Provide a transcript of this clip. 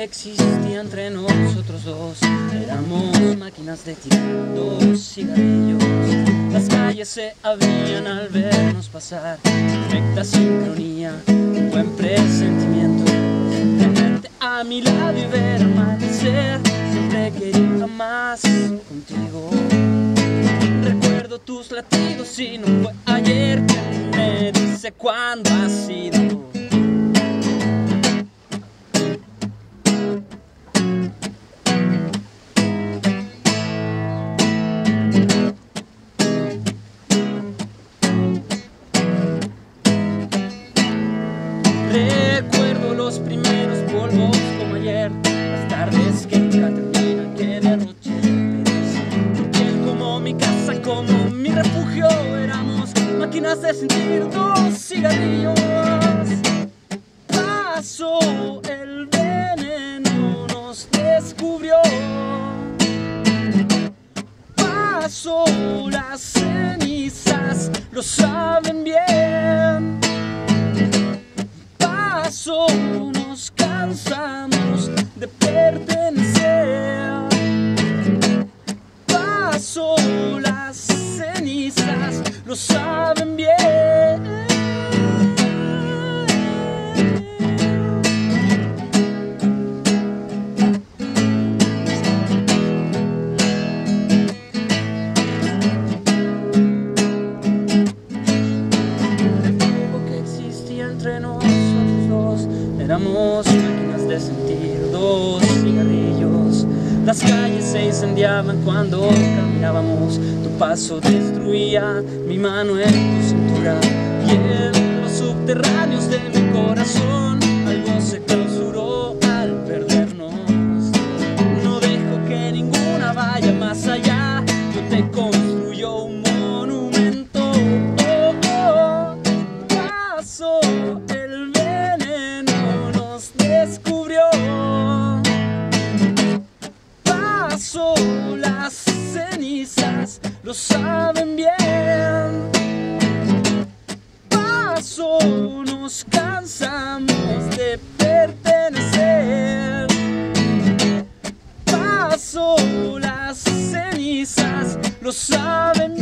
existía entre nosotros dos. Éramos máquinas de tirar dos cigarrillos. Las calles se abrían al vernos pasar. Perfecta sincronía, un buen presentimiento. Tenerte a mi lado y ver amanecer. Siempre quería más contigo. Recuerdo tus latidos y no fue ayer. ¿Quién me dice cuándo ha sido? Recuerdo los primeros polvos como ayer, las tardes que nunca terminan, que de anoche tu piel como mi casa, como mi refugio. Éramos máquinas de sentir dos cigarrillos. Pasó el veneno, nos descubrió. Pasó las cenizas, lo saben bien. Pasó, nos cansamos de pertenecer. Pasó las cenizas, lo saben bien. El fuego que existía entre nosotros dos. Éramos máquinas de sentir dos cigarrillos. Las calles se incendiaban cuando caminábamos. Tu paso destruía mi mano en tu cintura. Y en los subterráneos de mi corazón algo se clausuró al perdernos. No dejo que ninguna vaya más allá. Yo te construyo un monumento. Pasó el veneno, nos descubrió. Pasó las cenizas, lo saben bien. Pasó, nos cansamos de pertenecer. Pasó las cenizas, lo saben